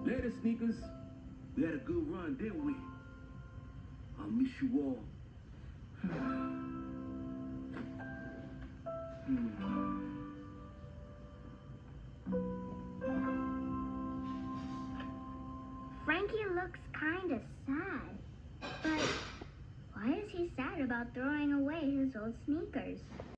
Later, sneakers. We had a good run, didn't we? I'll miss you all. Frankie looks kind of sad. But why is he sad about throwing away his old sneakers?